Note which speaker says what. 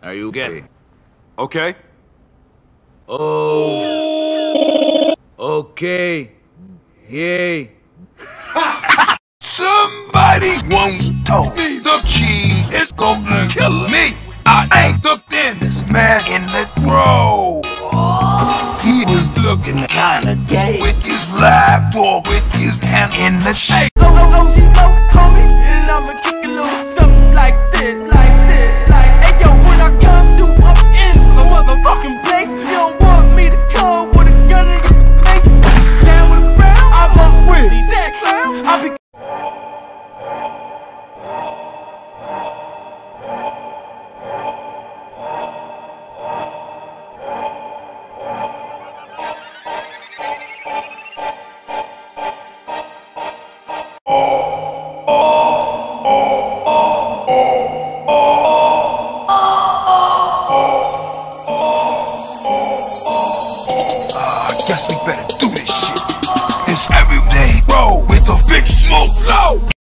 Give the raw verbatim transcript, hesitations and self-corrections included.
Speaker 1: Are you gay?
Speaker 2: Okay.
Speaker 1: Oh. Okay. Yay.
Speaker 3: Somebody once told me the cheese is gonna kill me. I ain't the thinnest man in the grove. He was looking kinda gay with his laptop, with his hand in the shake.
Speaker 4: O G Mo, call me, and I'ma kick a little